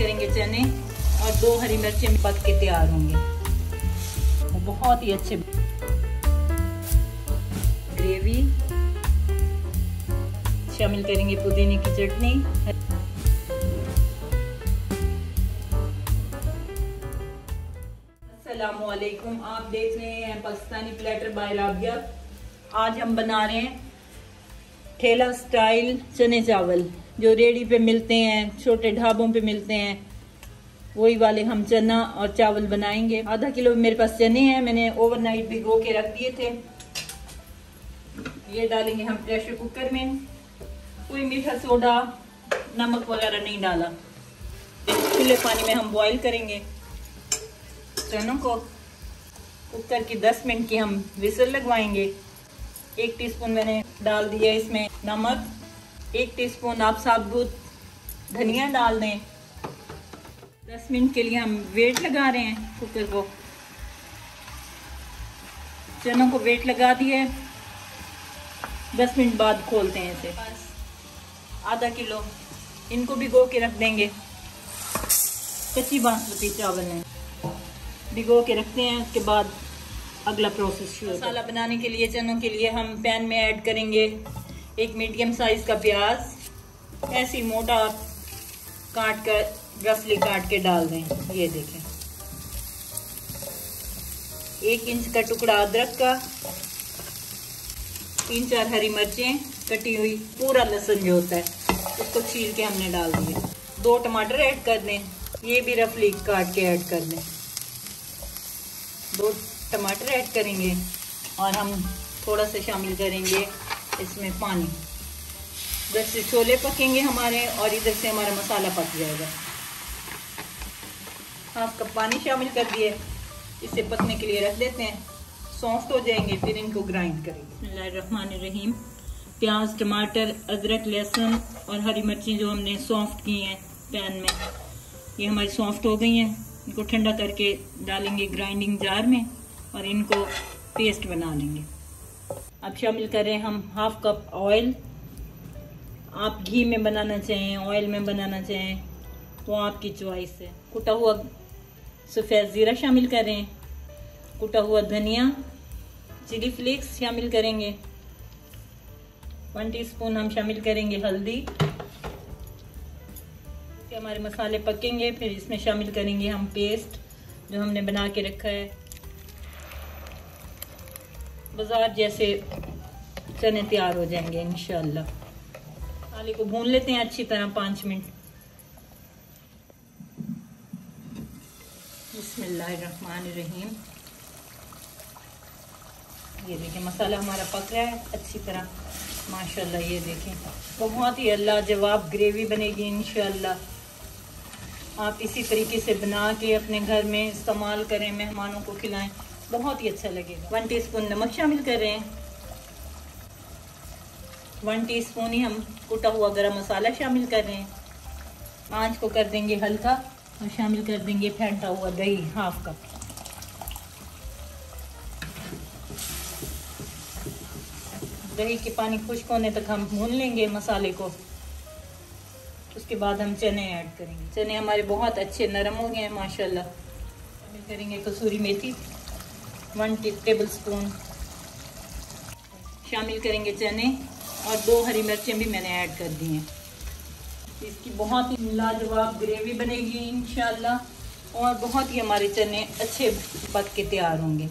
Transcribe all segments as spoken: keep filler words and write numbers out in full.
करेंगे चने और दो हरी मिर्चें पक के तैयार होंगे। वो बहुत ही अच्छे ग्रेवी। शामिल करेंगे पुदीने की चटनी। अस्सलामुअलैकुम, आप देख रहे हैं पाकिस्तानी प्लेटर बाय राबिया। आज हम बना रहे हैं ठेला स्टाइल चने चावल, जो रेडी पे मिलते हैं, छोटे ढाबों पे मिलते हैं, वही वाले हम चना और चावल बनाएंगे। आधा किलो मेरे पास चने हैं, मैंने ओवरनाइट भिगो के रख दिए थे। ये डालेंगे हम प्रेशर कुकर में। कोई मीठा सोडा, नमक वगैरह नहीं डाला। खुले पानी में हम बॉईल करेंगे चनों को। कुकर की दस मिनट की हम विसल लगवाएंगे। एक टीस्पून मैंने डाल दिया इसमें नमक। एक टीस्पून आप साबुत धनिया डाल दें। दस मिनट के लिए हम वेट लगा रहे हैं कुकर को। चनों को वेट लगा दिए। दस मिनट बाद खोलते हैं इसे। आधा किलो इनको भिगो के रख देंगे। कच्ची बासमती चावल है, भिगो के रखते हैं। उसके बाद अगला प्रोसेस शुरू। मसाला बनाने के लिए चनों के लिए हम पैन में ऐड करेंगे एक मीडियम साइज का प्याज। ऐसी मोटा काट कर रफली काट के डाल दें। ये देखें, एक इंच का टुकड़ा अदरक का, तीन चार हरी मिर्चें कटी हुई, पूरा लहसुन जो होता है उसको छील के हमने डाल दिया। दो टमाटर ऐड कर दें, ये भी रफली काट के ऐड कर दें। दो टमाटर ऐड करेंगे और हम थोड़ा सा शामिल करेंगे इसमें पानी। इधर से छोले पकेंगे हमारे और इधर से हमारा मसाला पक जाएगा। हाफ कप पानी शामिल कर दिए, इसे पकने के लिए रख देते हैं। सॉफ्ट हो जाएंगे फिर इनको ग्राइंड करेंगे। बिस्मिल्लाहिर्रहमानिर्रहीम। प्याज, टमाटर, अदरक, लहसुन और हरी मिर्ची जो हमने सॉफ्ट की हैं पैन में, ये हमारी सॉफ्ट हो गई हैं। इनको ठंडा करके डालेंगे ग्राइंडिंग जार में और इनको पेस्ट बना लेंगे। अब शामिल करें हम हाफ कप ऑयल। आप घी में बनाना चाहें, ऑयल में बनाना चाहें, तो आपकी चॉइस है। कुटा हुआ सफ़ेद ज़ीरा शामिल करें, कुटा हुआ धनिया, चिली फ्लेक्स शामिल करेंगे। वन टीस्पून हम शामिल करेंगे हल्दी। हमारे मसाले पकेंगे, फिर इसमें शामिल करेंगे हम पेस्ट जो हमने बना के रखा है। बाजार जैसे चने तैयार हो जाएंगे इंशाल्लाह। मसाले को भून लेते हैं अच्छी तरह पाँच मिनट। बिस्मिल्लाहिर्रहमानिर्रहीम। ये देखें मसाला हमारा पक रहा है अच्छी तरह माशाल्लाह। ये देखें बहुत ही लाजवाब ग्रेवी बनेगी इंशाल्लाह। आप इसी तरीके से बना के अपने घर में इस्तेमाल करें, मेहमानों को खिलाएं, बहुत ही अच्छा लगेगा। वन टीस्पून नमक शामिल कर रहे हैं। वन टीस्पून ही हम कुटा हुआ गरम मसाला शामिल कर रहे हैं। आंच को कर देंगे हल्का और शामिल कर देंगे फेंटा हुआ दही हाफ कप। दही के पानी खुश्क होने तक हम भून लेंगे मसाले को। उसके बाद हम चने ऐड करेंगे। चने हमारे बहुत अच्छे नरम हो गए हैं माशाल्लाह। शामिल करेंगे कसूरी मेथी वन टेबल स्पून। शामिल करेंगे चने और दो हरी मिर्चें भी मैंने ऐड कर दी हैं। इसकी बहुत ही लाजवाब ग्रेवी बनेगी इंशाल्लाह और बहुत ही हमारे चने अच्छे पक के तैयार होंगे।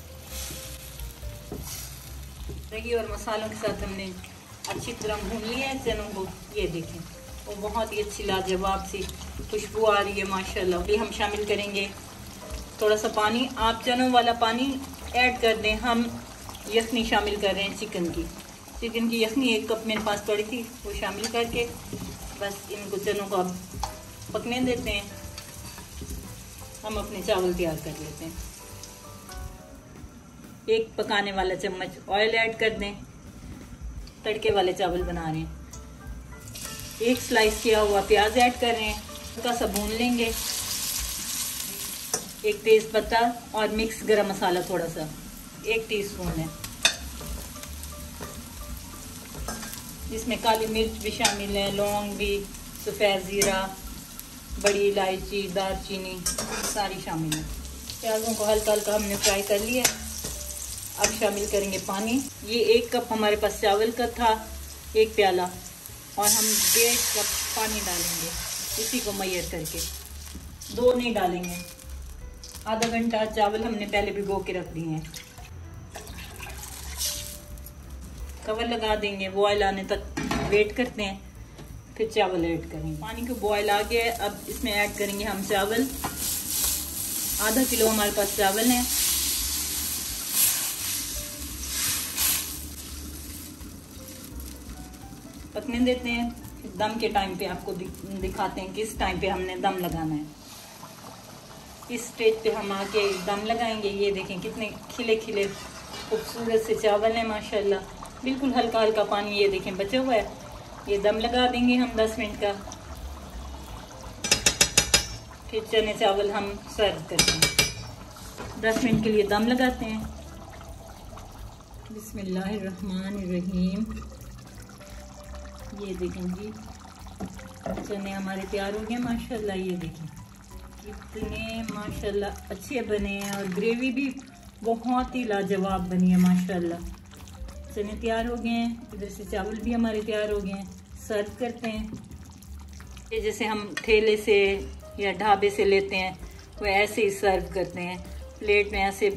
दही और मसालों के साथ हमने अच्छी तरह भून लिया है चनों को। ये देखें वो बहुत ही अच्छी लाजवाब सी खुशबू आ रही है माशाल्लाह। अभी हम शामिल करेंगे थोड़ा सा पानी। आप चनों वाला पानी ऐड कर दें। हम यखनी शामिल कर रहे हैं चिकन की। चिकन की यखनी एक कप मेरे पास पड़ी थी, वो शामिल करके बस इनको चनों को अब पकने देते हैं। हम अपने चावल तैयार कर लेते हैं। एक पकाने वाला चम्मच ऑयल ऐड कर दें। तड़के वाले चावल बना रहे हैं। एक स्लाइस किया हुआ प्याज ऐड कर रहे हैं, हल्का सा भून लेंगे। एक तेज पत्ता और मिक्स गरम मसाला थोड़ा सा, एक टीस्पून है। इसमें काली मिर्च भी शामिल है, लौंग भी, सफ़ेद ज़ीरा, बड़ी इलायची, दालचीनी सारी शामिल है। प्याज़ों को हल्का हल्का हमने फ्राई कर लिया। अब शामिल करेंगे पानी। ये एक कप हमारे पास चावल का था, एक प्याला, और हम डेढ़ कप पानी डालेंगे इसी को मैयर करके, दो नहीं डालेंगे। आधा घंटा चावल हमने पहले भिगो के रख दिए हैं। कवर लगा देंगे, बॉयल आने तक वेट करते हैं, फिर चावल ऐड करेंगे। पानी को बॉयल आ गया, अब इसमें ऐड करेंगे हम चावल। आधा किलो हमारे पास चावल है। पकने देते हैं। दम के टाइम पे आपको दिखाते हैं किस टाइम पे हमने दम लगाना है। इस स्टेज पे हम आके दम लगाएंगे। ये देखें कितने खिले खिले खूबसूरत से चावल हैं माशाल्लाह। बिल्कुल हल्का हल्का पानी ये देखें बचा हुआ है। ये दम लगा देंगे हम दस मिनट का। फिर चने चावल हम सर्व करते हैं। दस मिनट के लिए दम लगाते हैं। बिस्मिल्लाहिर्रहमानिर्रहीम। ये देखें जी, चने हमारे तैयार हो गए माशाल्लाह। ये देखें कितने माशाल्लाह अच्छे बने हैं और ग्रेवी भी बहुत ही लाजवाब बनी है माशाल्लाह। चने तैयार हो गए हैं, इधर से चावल भी हमारे तैयार हो गए हैं। सर्व करते हैं। ये जैसे हम ठेले से या ढाबे से लेते हैं वो ऐसे ही सर्व करते हैं। प्लेट में ऐसे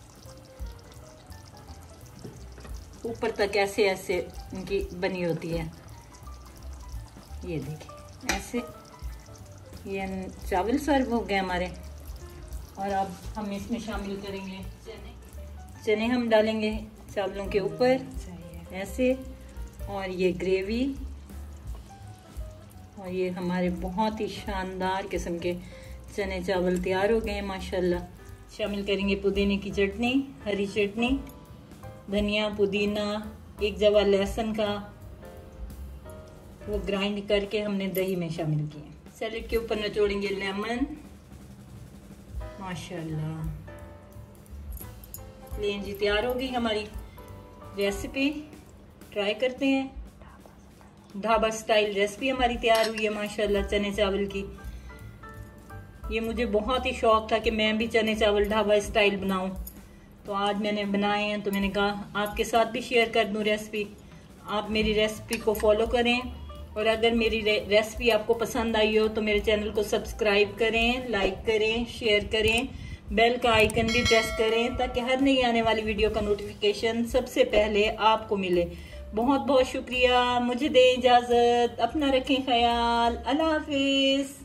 ऊपर तक ऐसे ऐसे इनकी बनी होती है। ये देखिए ऐसे ये चावल सर्व हो गए हमारे। और अब हम इसमें शामिल करेंगे चने। चने हम डालेंगे चावलों के ऊपर ऐसे, और ये ग्रेवी, और ये हमारे बहुत ही शानदार किस्म के चने चावल तैयार हो गए हैं माशाल्लाह। शामिल करेंगे पुदीने की चटनी, हरी चटनी, धनिया, पुदीना, एक जवा लहसुन का, वो ग्राइंड करके हमने दही में शामिल किए। सैलेड के ऊपर निचोड़ेंगे लेमन माशाल्लाह। लें जी, तैयार हो गई हमारी रेसिपी। ट्राई करते हैं। ढाबा स्टाइल रेसिपी हमारी तैयार हुई है माशाल्लाह चने चावल की। ये मुझे बहुत ही शौक था कि मैं भी चने चावल ढाबा स्टाइल बनाऊं, तो आज मैंने बनाए हैं, तो मैंने कहा आपके साथ भी शेयर कर दूं रेसिपी। आप मेरी रेसिपी को फॉलो करें, और अगर मेरी रे, रेसिपी आपको पसंद आई हो तो मेरे चैनल को सब्सक्राइब करें, लाइक करें, शेयर करें, बेल का आइकन भी प्रेस करें ताकि हर नई आने वाली वीडियो का नोटिफिकेशन सबसे पहले आपको मिले। बहुत बहुत शुक्रिया। मुझे दें इजाज़त। अपना रखें ख्याल। अल्लाह हाफिज़।